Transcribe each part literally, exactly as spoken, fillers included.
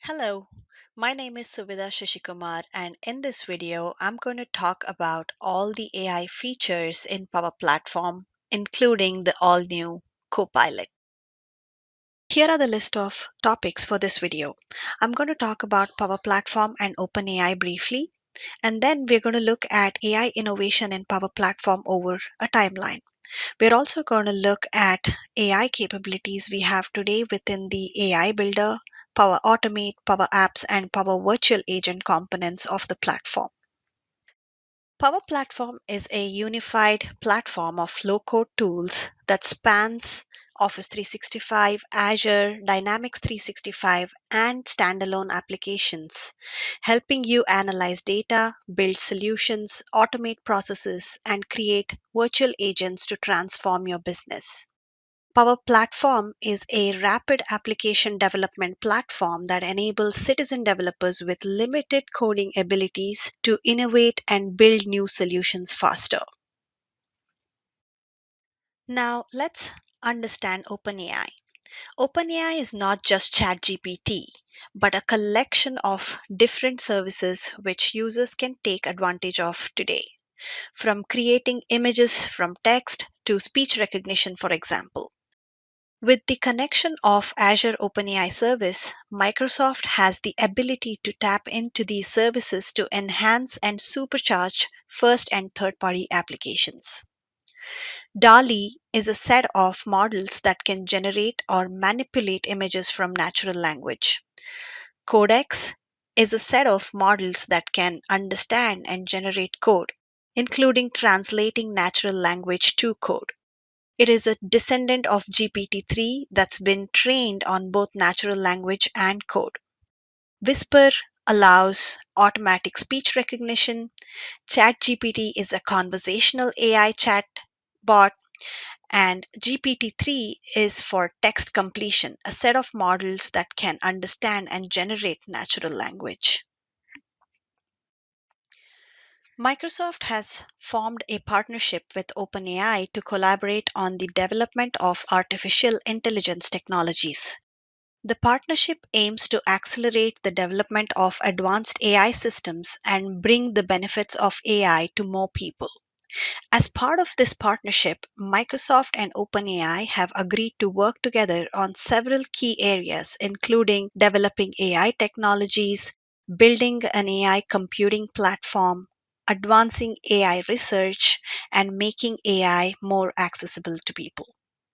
Hello, my name is Suvidha Shashikumar, and in this video, I'm going to talk about all the A I features in Power Platform, including the all new Copilot. Here are the list of topics for this video. I'm going to talk about Power Platform and OpenAI briefly, and then we're going to look at A I innovation in Power Platform over a timeline. We're also going to look at A I capabilities we have today within the A I Builder, Power Automate, Power Apps, and Power Virtual Agent components of the platform. Power Platform is a unified platform of low-code tools that spans Office three sixty-five, Azure, Dynamics three sixty-five, and standalone applications, helping you analyze data, build solutions, automate processes, and create virtual agents to transform your business. Power Platform is a rapid application development platform that enables citizen developers with limited coding abilities to innovate and build new solutions faster. Now, let's understand OpenAI. OpenAI is not just ChatGPT, but a collection of different services which users can take advantage of today, from creating images from text to speech recognition, for example. With the connection of Azure OpenAI service, Microsoft has the ability to tap into these services to enhance and supercharge first and third party applications. DALI is a set of models that can generate or manipulate images from natural language. Codex is a set of models that can understand and generate code, including translating natural language to code. It is a descendant of G P T three that's been trained on both natural language and code. Whisper allows automatic speech recognition. ChatGPT is a conversational A I chat bot, and G P T three is for text completion, a set of models that can understand and generate natural language. Microsoft has formed a partnership with OpenAI to collaborate on the development of artificial intelligence technologies. The partnership aims to accelerate the development of advanced A I systems and bring the benefits of A I to more people. As part of this partnership, Microsoft and OpenAI have agreed to work together on several key areas, including developing A I technologies, building an A I computing platform, advancing A I research, and making A I more accessible to people.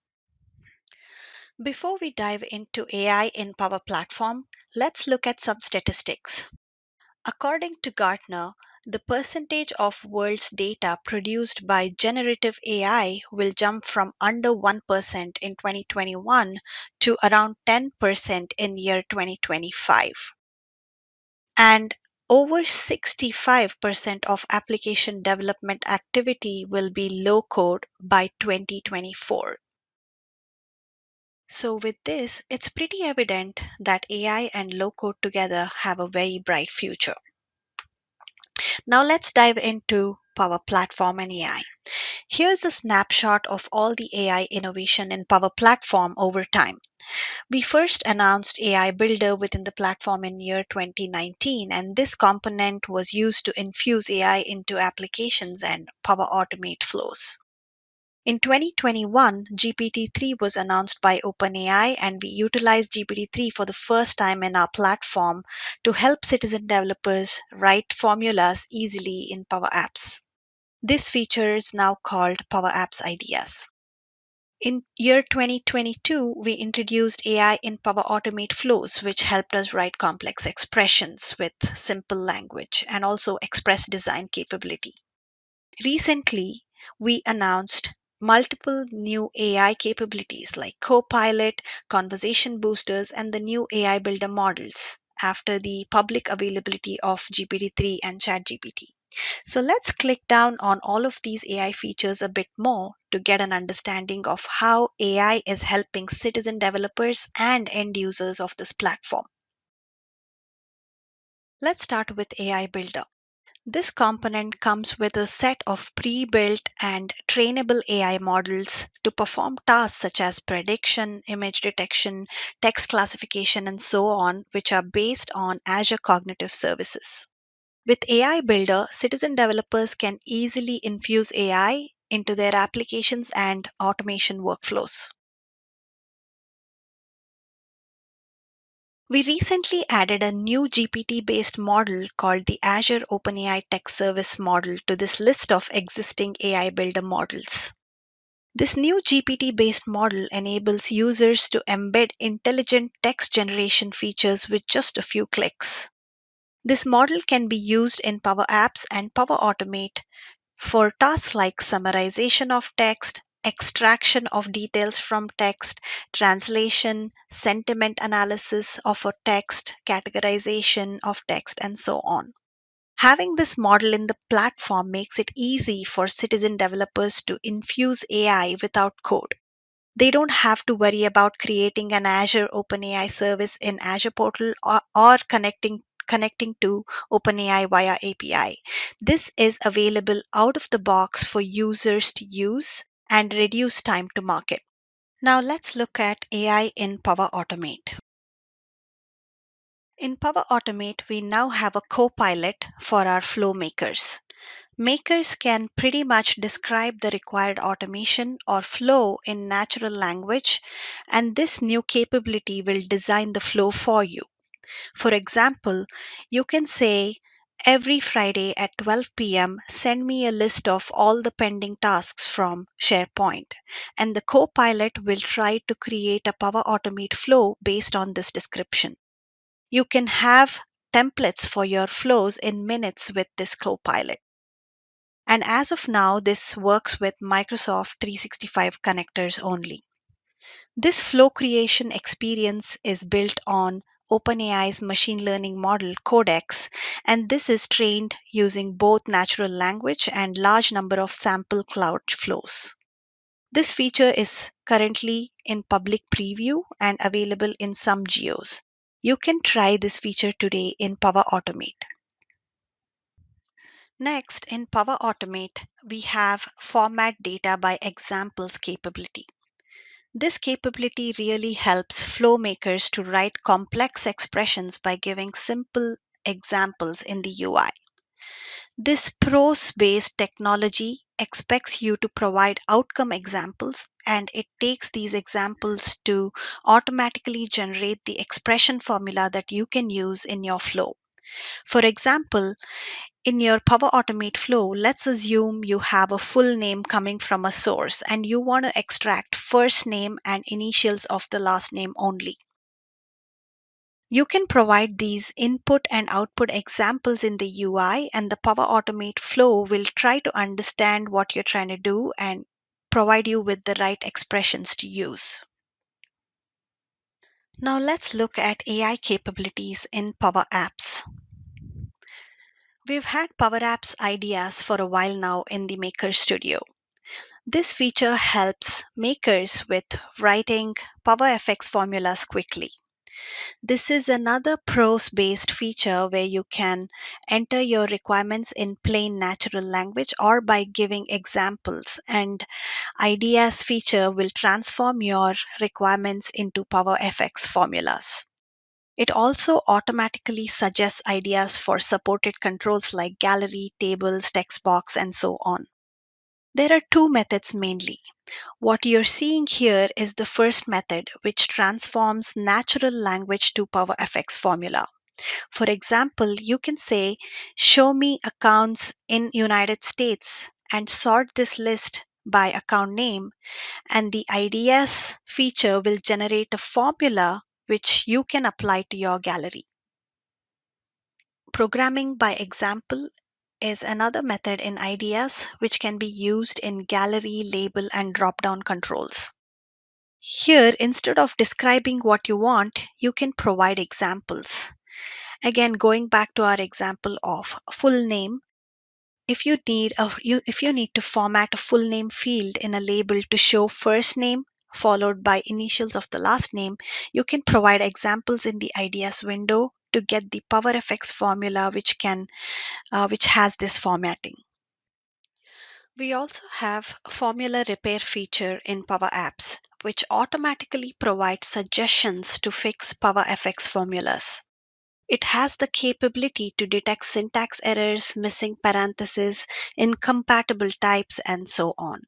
Before we dive into A I in Power Platform, let's look at some statistics. According to Gartner, the percentage of world's data produced by generative A I will jump from under one percent in twenty twenty-one to around ten percent in year twenty twenty-five. And over sixty-five percent of application development activity will be low code by twenty twenty-four. So, with this, it's pretty evident that A I and low code together have a very bright future. Now, let's dive into Power Platform and A I. Here's a snapshot of all the A I innovation in Power Platform over time. We first announced A I Builder within the platform in year twenty nineteen, and this component was used to infuse A I into applications and Power Automate flows. In twenty twenty-one, G P T three was announced by OpenAI, and we utilized G P T three for the first time in our platform to help citizen developers write formulas easily in Power Apps. This feature is now called Power Apps Ideas. In year twenty twenty-two, we introduced A I in Power Automate flows, which helped us write complex expressions with simple language and also express design capability. Recently, we announced multiple new A I capabilities like Copilot, conversation boosters, and the new A I builder models after the public availability of G P T three and ChatGPT. So let's click down on all of these A I features a bit more to get an understanding of how A I is helping citizen developers and end users of this platform. Let's start with A I Builder. This component comes with a set of pre-built and trainable A I models to perform tasks such as prediction, image detection, text classification, and so on, which are based on Azure Cognitive Services. With A I Builder, citizen developers can easily infuse A I into their applications and automation workflows. We recently added a new G P T based model called the Azure OpenAI Text Service model to this list of existing A I Builder models. This new G P T based model enables users to embed intelligent text generation features with just a few clicks. This model can be used in Power Apps and Power Automate for tasks like summarization of text, extraction of details from text, translation, sentiment analysis of a text, categorization of text, and so on. Having this model in the platform makes it easy for citizen developers to infuse A I without code. They don't have to worry about creating an Azure OpenAI service in Azure portal or, or connecting connecting to OpenAI via A P I. This is available out of the box for users to use and reduce time to market. Now let's look at A I in Power Automate. In Power Automate, we now have a Copilot for our flow makers. Makers can pretty much describe the required automation or flow in natural language, and this new capability will design the flow for you. For example, you can say, every Friday at twelve p m, send me a list of all the pending tasks from SharePoint, and the Copilot will try to create a Power Automate flow based on this description. You can have templates for your flows in minutes with this Copilot. And as of now, this works with Microsoft three sixty-five connectors only. This flow creation experience is built on OpenAI's machine learning model Codex, and this is trained using both natural language and large number of sample cloud flows. This feature is currently in public preview and available in some geos. You can try this feature today in Power Automate. Next, in Power Automate, we have Format Data by Examples capability. This capability really helps flow makers to write complex expressions by giving simple examples in the U I. This prose based technology expects you to provide outcome examples, and it takes these examples to automatically generate the expression formula that you can use in your flow. For example, in your Power Automate flow, let's assume you have a full name coming from a source and you want to extract first name and initials of the last name only. You can provide these input and output examples in the U I, and the Power Automate flow will try to understand what you're trying to do and provide you with the right expressions to use. Now let's look at A I capabilities in Power Apps. We've had Power Apps ideas for a while now in the Maker Studio. This feature helps makers with writing PowerFX formulas quickly. This is another prose based feature where you can enter your requirements in plain natural language or by giving examples, and ideas feature will transform your requirements into PowerFX formulas. It also automatically suggests ideas for supported controls like gallery, tables, text box, and so on. There are two methods mainly. What you're seeing here is the first method, which transforms natural language to PowerFX formula. For example, you can say, show me accounts in United States and sort this list by account name, and the ideas feature will generate a formula which you can apply to your gallery. Programming by example is another method in ideas which can be used in gallery, label, and drop down controls. Here, instead of describing what you want, you can provide examples. Again, going back to our example of full name, if you need a, you, if you need to format a full name field in a label to show first name followed by initials of the last name, you can provide examples in the ideas window to get the Power F X formula which can uh, which has this formatting. We also have formula repair feature in Power Apps, which automatically provides suggestions to fix Power F X formulas. It has the capability to detect syntax errors, missing parentheses, incompatible types, and so on.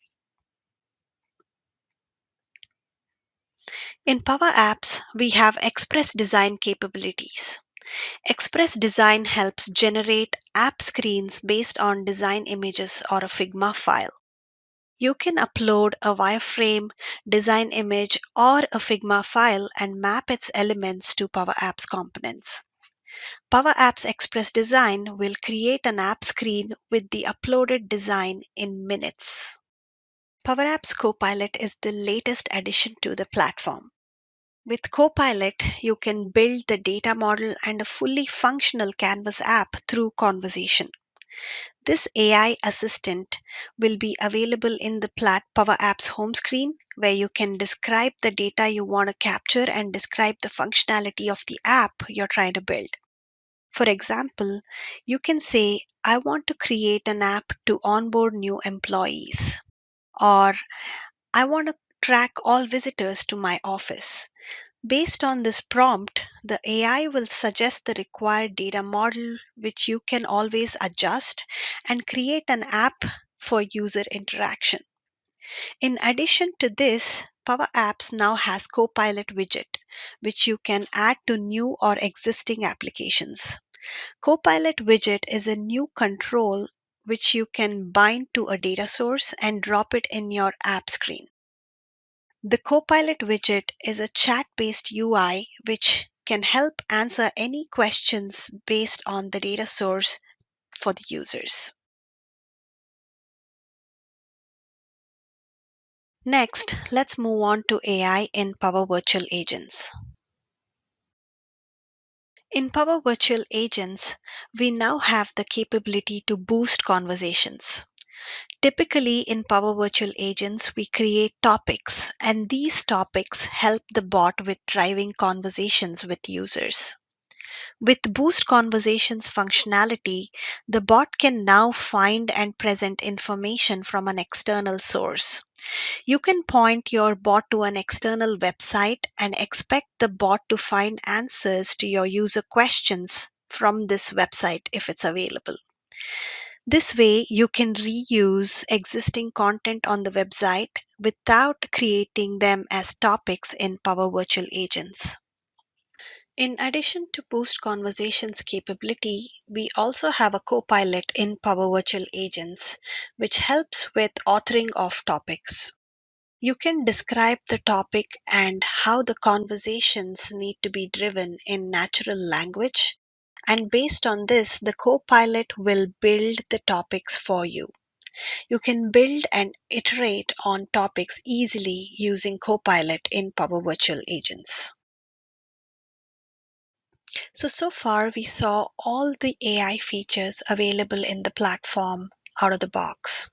In Power Apps, we have Express Design capabilities. Express Design helps generate app screens based on design images or a Figma file. You can upload a wireframe, design image, or a Figma file and map its elements to Power Apps components. Power Apps Express Design will create an app screen with the uploaded design in minutes. Power Apps Copilot is the latest addition to the platform. With Copilot, you can build the data model and a fully functional Canvas app through conversation. This A I assistant will be available in the Plat Power Apps home screen, where you can describe the data you want to capture and describe the functionality of the app you're trying to build. For example, you can say, I want to create an app to onboard new employees, or I want to track all visitors to my office. Based on this prompt, the A I will suggest the required data model, which you can always adjust and create an app for user interaction. In addition to this, Power Apps now has Copilot widget, which you can add to new or existing applications. Copilot widget is a new control which you can bind to a data source and drop it in your app screen. The Copilot widget is a chat based U I which can help answer any questions based on the data source for the users. Next, let's move on to A I in Power Virtual Agents. In Power Virtual Agents, we now have the capability to boost conversations. Typically, in Power Virtual Agents, we create topics, and these topics help the bot with driving conversations with users. With Boost Conversations functionality, the bot can now find and present information from an external source. You can point your bot to an external website and expect the bot to find answers to your user questions from this website if it's available. This way, you can reuse existing content on the website without creating them as topics in Power Virtual Agents. In addition to Boost Conversations capability, we also have a Copilot in Power Virtual Agents, which helps with authoring of topics. You can describe the topic and how the conversations need to be driven in natural language. And based on this, the Copilot will build the topics for you. You can build and iterate on topics easily using Copilot in Power Virtual Agents. So, so far we saw all the A I features available in the platform out of the box.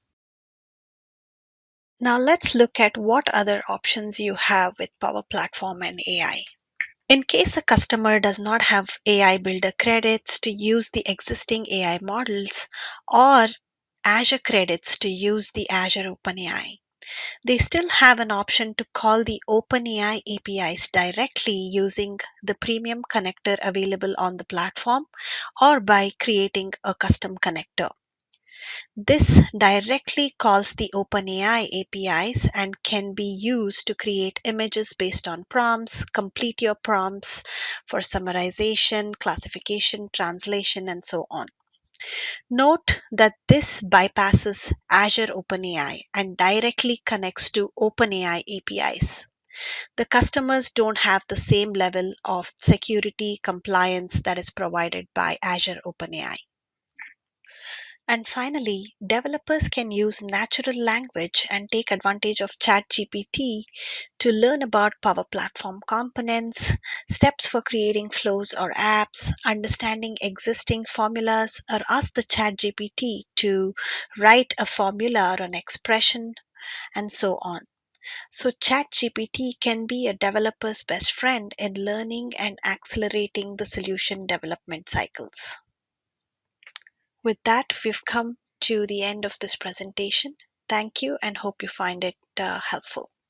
Now let's look at what other options you have with Power Platform and A I. In case a customer does not have A I Builder credits to use the existing A I models or Azure credits to use the Azure OpenAI, they still have an option to call the OpenAI A P Is directly using the premium connector available on the platform or by creating a custom connector. This directly calls the OpenAI A P Is and can be used to create images based on prompts, complete your prompts for summarization, classification, translation, and so on. Note that this bypasses Azure OpenAI and directly connects to OpenAI A P Is. The customers don't have the same level of security compliance that is provided by Azure OpenAI. And finally, developers can use natural language and take advantage of ChatGPT to learn about Power Platform components, steps for creating flows or apps, understanding existing formulas, or ask the ChatGPT to write a formula or an expression, and so on. So, ChatGPT can be a developer's best friend in learning and accelerating the solution development cycles. With that, we've come to the end of this presentation. Thank you and hope you find it uh, helpful.